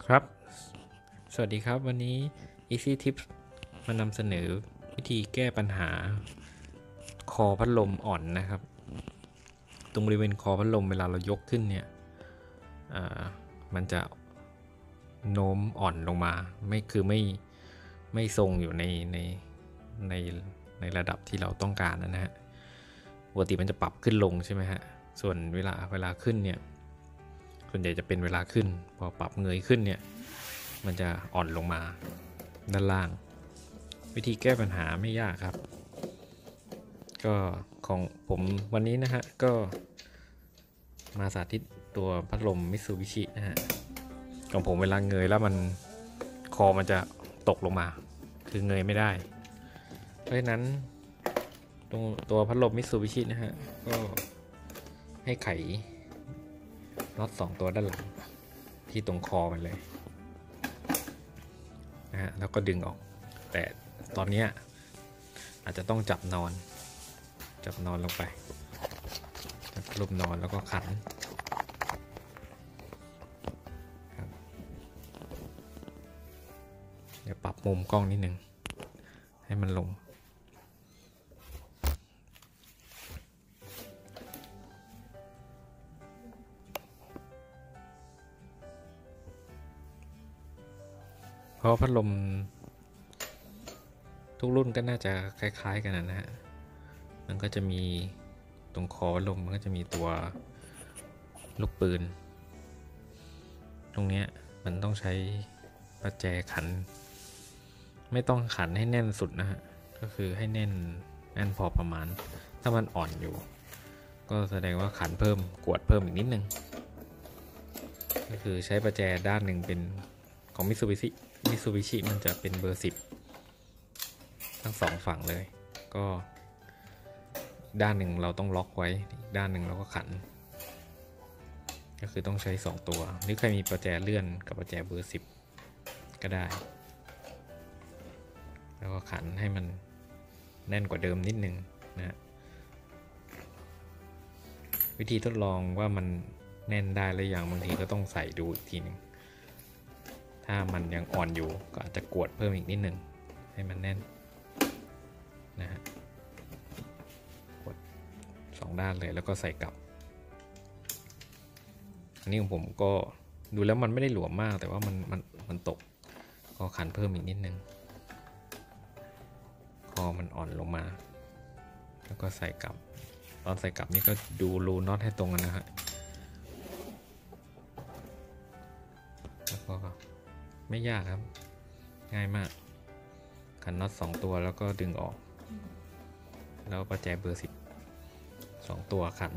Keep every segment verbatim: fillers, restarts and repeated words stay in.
ครับสวัสดีครับวันนี้ Easy Tips มานำเสนอวิธีแก้ปัญหาคอพัดลมอ่อนนะครับตรงบริเวณคอพัดลมเวลาเรายกขึ้นเนี่ยมันจะโน้มอ่อนลงมาไม่คือไม่ไม่ทรงอยู่ในในในในระดับที่เราต้องการนะฮะปกติมันจะปรับขึ้นลงใช่ไหมฮะส่วนเวลาเวลาขึ้นเนี่ยส่วนใหญ่จะเป็นเวลาขึ้นพอปรับเงยขึ้นเนี่ยมันจะอ่อนลงมาด้านล่างวิธีแก้ปัญหาไม่ยากครับก็ของผมวันนี้นะฮะก็มาสาธิตตัวพัดลมมิตซูบิชินะฮะของผมเวลาเงยแล้วมันคอมันจะตกลงมาคือเงยไม่ได้เพราะฉะนั้นตัวตัวพัดลมมิตซูบิชินะฮะก็ให้ไขน็อตสองตัวด้านหลังที่ตรงคอมันเลยนะฮะแล้วก็ดึงออกแต่ตอนนี้อาจจะต้องจับนอนจับนอนลงไปจับพัดลมนอนแล้วก็ขันครับเดี๋ยวปรับมุมกล้องนิดนึงให้มันลงเพราะพัดลมทุกรุ่นก็น่าจะคล้ายๆกันนะฮะมันก็จะมีตรงคอพัดลมมันก็จะมีตัวลูกปืนตรงนี้มันต้องใช้ประแจขันไม่ต้องขันให้แน่นสุดนะฮะก็คือให้แน่นแน่นพอประมาณถ้ามันอ่อนอยู่ก็แสดงว่าขันเพิ่มกวดเพิ่มอีกนิดนึงก็คือใช้ประแจด้านหนึ่งเป็นของมิตซูบิชิมิตซูบิชิมันจะเป็นเบอร์สิบทั้งสองฝั่งเลยก็ด้านหนึ่งเราต้องล็อกไว้อีกด้านหนึ่งเราก็ขันก็คือต้องใช้สองตัวหรือใครมีประแจเลื่อนกับประแจเบอร์สิบก็ได้แล้วก็ขันให้มันแน่นกว่าเดิมนิดนึงนะวิธีทดลองว่ามันแน่นได้หรือยังบางทีก็ต้องใส่ดูอีกทีหนึ่งถ้ามันยังอ่อนอยู่ก็อาจจะกวดเพิ่มอีกนิดนึงให้มันแน่นนะฮะกดสองด้านเลยแล้วก็ใส่กลับอันนี้ของผมก็ดูแล้วมันไม่ได้หลวมมากแต่ว่ามันมันมันตกก็ขันเพิ่มอีกนิดนึงคอมันอ่อนลงมาแล้วก็ใส่กลับตอนใส่กลับนี่ก็ดูรูน็อตให้ตรงกันนะฮะแล้วก็ไม่ยากครับง่ายมากขันน็อตสองตัวแล้วก็ดึงออกแล้วประแจเบอร์สิบสองตัวขัน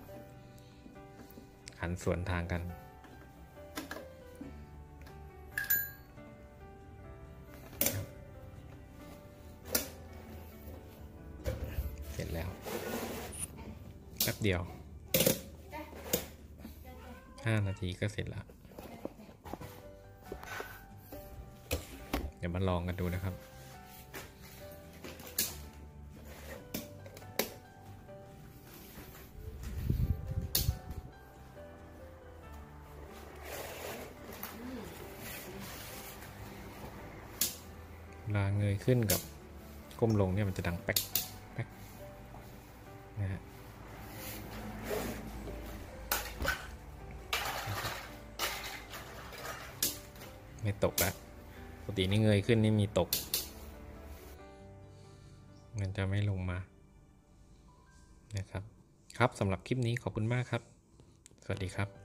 ขันสวนทางกันเสร็จแล้วแป๊บเดียวห้านาทีก็เสร็จแล้วเดี๋ยวมาลองกันดูนะครับเวลาเงยขึ้นกับก้มลงเนี่ยมันจะดังแป๊กแป๊กนะฮะไม่ตกแล้วปกตินี่เงยขึ้นนี่มีตกมันจะไม่ลงมานะครับครับสำหรับคลิปนี้ขอบคุณมากครับสวัสดีครับ